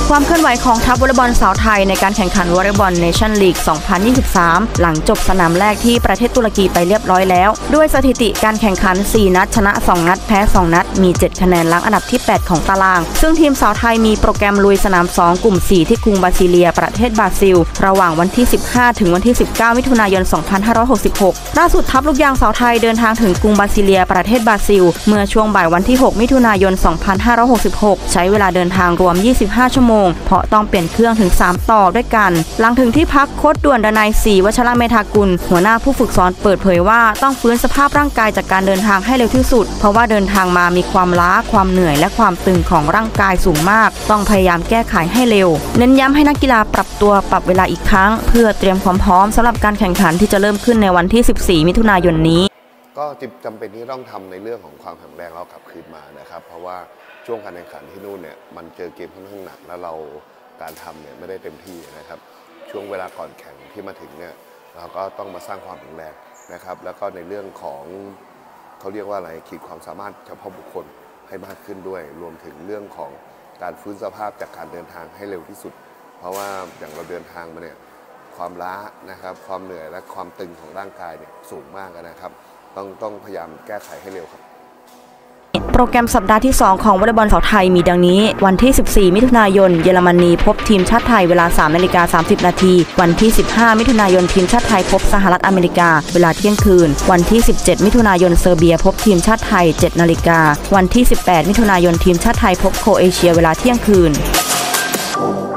ความเคลื่อนไหวของทัพวอลเลย์บอลสาวไทยในการแข่งขันวอลเลย์บอลเนชั่นลีก 2023 หลังจบสนามแรกที่ประเทศตุรกีไปเรียบร้อยแล้วด้วยสถิติการแข่งขัน 4 นัดชนะ 2 นัดแพ้ 2 นัดมี 7 คะแนนหลังอันดับที่ 8 ของตารางซึ่งทีมสาวไทยมีโปรแกรมลุยสนาม 2 กลุ่ม 4 ที่กรุงบาซิเลียประเทศบราซิลระหว่างวันที่ 15 ถึงวันที่ 19 มิถุนายน 2566 ล่าสุดทัพลูกยางสาวไทยเดินทางถึงกรุงบาซิเลียประเทศบราซิลเมื่อช่วงบ่ายวันที่ 6 มิถุนายน 2566 ใช้เวลาเดินทางรวม 25 ชั่วโมงเพราะต้องเปลี่ยนเครื่องถึง 3 ต่อด้วยกันหลังถึงที่พักโค้ชด่วนดนัยศรีวชรเมธากุลหัวหน้าผู้ฝึกสอนเปิดเผยว่าต้องฟื้นสภาพร่างกายจากการเดินทางให้เร็วที่สุดเพราะว่าเดินทางมามีความล้าความเหนื่อยและความตึงของร่างกายสูงมากต้องพยายามแก้ไขให้เร็วเน้นย้ำให้นักกีฬาปรับตัวปรับเวลาอีกครั้งเพื่อเตรียมความพร้อมสำหรับการแข่งขันที่จะเริ่มขึ้นในวันที่ 14 มิถุนายนนี้ก็จำเป็นที่ต้องทำในเรื่องของความแข็งแรงเรากลับคืนมานะครับเพราะว่าช่วงการแข่งขันที่นู่นเนี่ยมันเจอเกมค่อนข้างหนักแล้วเราการทำเนี่ยไม่ได้เต็มที่นะครับช่วงเวลาก่อนแข่งที่มาถึงเนี่ยเราก็ต้องมาสร้างความแข็งแรงนะครับแล้วก็ในเรื่องของเขาเรียกว่าอะไรขีดความสามารถเฉพาะบุคคลให้มากขึ้นด้วยรวมถึงเรื่องของการฟื้นสภาพจากการเดินทางให้เร็วที่สุดเพราะว่าอย่างเราเดินทางมาเนี่ยความล้านะครับความเหนื่อยและความตึงของร่างกายเนี่ยสูงมากนะครับต้องพยายามแก้ไขให้เร็วครับโปรแกรมสัปดาห์ที่ 2 ของวอลเลย์บอลสาวไทยมีดังนี้วันที่ 14 มิถุนายนเยอรมนีพบทีมชาติไทยเวลา 3:30 นาทีวันที่ 15 มิถุนายนทีมชาติไทยพบสหรัฐอเมริกาเวลาเที่ยงคืนวันที่ 17 มิถุนายนเซอร์เบียพบทีมชาติไทย 7 นาฬิกาวันที่ 18 มิถุนายนทีมชาติไทยพบโครเอเชียเวลาเที่ยงคืน